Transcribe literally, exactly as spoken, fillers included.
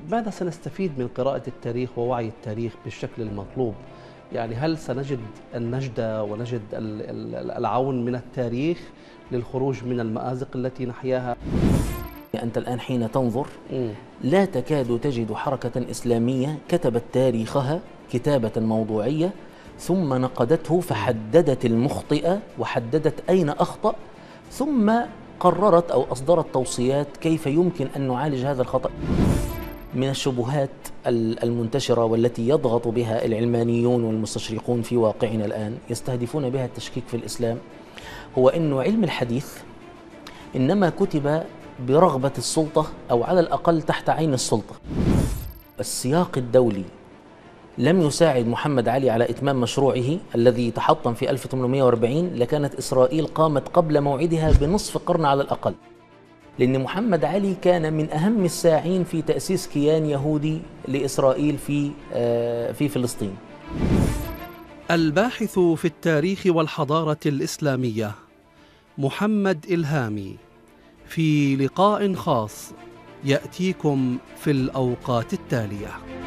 ماذا سنستفيد من قراءة التاريخ ووعي التاريخ بالشكل المطلوب؟ يعني هل سنجد النجدة ونجد العون من التاريخ للخروج من المآزق التي نحياها؟ أنت الآن حين تنظر لا تكاد تجد حركة إسلامية كتبت تاريخها كتابة موضوعية ثم نقدته فحددت المخطئ وحددت أين أخطأ ثم قررت أو أصدرت توصيات كيف يمكن أن نعالج هذا الخطأ. من الشبهات المنتشرة والتي يضغط بها العلمانيون والمستشرقون في واقعنا الآن يستهدفون بها التشكيك في الإسلام هو أن علم الحديث إنما كتب برغبة السلطة أو على الأقل تحت عين السلطة. السياق الدولي لم يساعد محمد علي على إتمام مشروعه الذي تحطم في ألف وثمانمئة وأربعين، لكانت إسرائيل قامت قبل موعدها بنصف قرن على الأقل، لأن محمد علي كان من أهم الساعين في تأسيس كيان يهودي لإسرائيل في في فلسطين. الباحث في التاريخ والحضارة الإسلامية محمد إلهامي في لقاء خاص يأتيكم في الأوقات التالية.